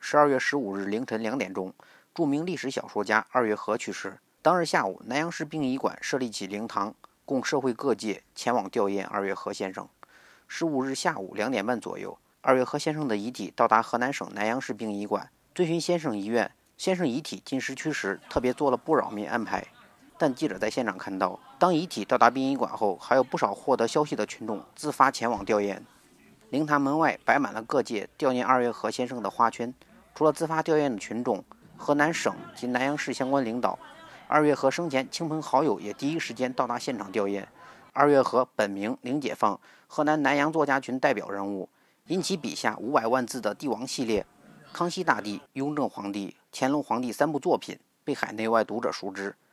12月15日凌晨2点钟，著名历史小说家二月河去世。当日下午，南阳市殡仪馆设立起灵堂，供社会各界前往吊唁二月河先生。15日下午2点半左右，二月河先生的遗体到达河南省南阳市殡仪馆，遵循先生遗愿，先生遗体进市区时特别做了不扰民安排。但记者在现场看到，当遗体到达殡仪馆后，还有不少获得消息的群众自发前往吊唁。灵堂门外摆满了各界吊唁二月河先生的花圈。除了自发吊唁的群众，河南省及南阳市相关领导，二月河生前亲朋好友也第一时间到达现场吊唁。二月河本名凌解放，河南南阳作家群代表人物，因其笔下500万字的帝王系列《康熙大帝》《雍正皇帝》《乾隆皇帝》3部作品被海内外读者熟知。